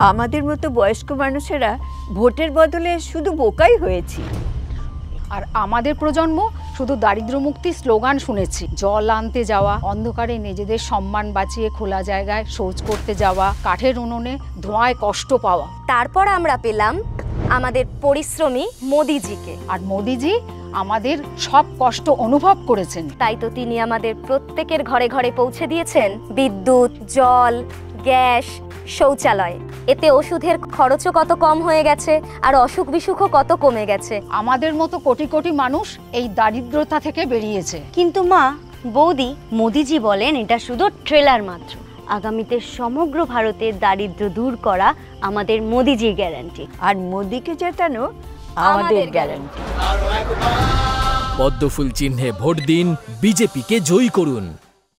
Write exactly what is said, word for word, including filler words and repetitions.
আমাদের মতো বয়স্ক মানুষেরা ভোটের বদলে শুধু বোকাই হয়েছি। আর আমাদের প্রজন্ম শুধু দারিদ্র মুক্তির স্লোগান শুনেছি। জল আনতে যাওয়া, অন্ধকারে নিজেদের সম্মান বাঁচিয়ে খোলা জায়গায় শৌচ করতে যাওয়া, কাঠের উনুনে ধোঁয়ায় কষ্ট পাওয়া। তারপর আমরা পেলাম আমাদের পরিশ্রমী মোদিজিকে। আর মোদিজি আমাদের সব কষ্ট অনুভব করেছেন। তাই তো তিনি আমাদের প্রত্যেকের ঘরে ঘরে পৌঁছে দিয়েছেন বিদ্যুৎ, জল, গ্যাস, শৌচালয়। এতে ওষুধের খরচও কত কম হয়ে গেছে, আর অসুখ বিসুখও কত কমে গেছে। আমাদের মতো কোটি কোটি মানুষ এই দারিদ্রতা থেকে বেরিয়েছে। কিন্তু মা, বৌদি, মোদিজি বলেন এটা শুধু ট্রেলার মাত্র। আগামীতে সমগ্র ভারতের দারিদ্র্য দূর করা আমাদের মোদিজির গ্যারান্টি। আর মোদিকে জেতানো আমাদের গ্যারান্টি। পদ্মফুল চিহ্নে ভোট দিন, বিজেপিকে জয়ী করুন।